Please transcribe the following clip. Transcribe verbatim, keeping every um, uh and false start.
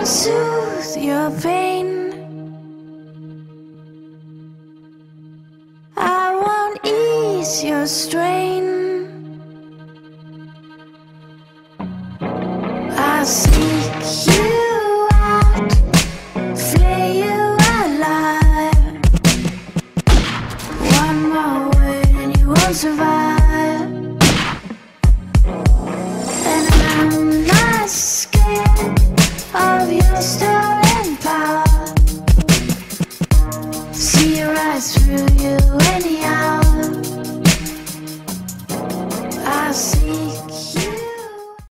soothe your pain. I won't ease your strain. I seek you out, flay you alive. One more word and you won't survive.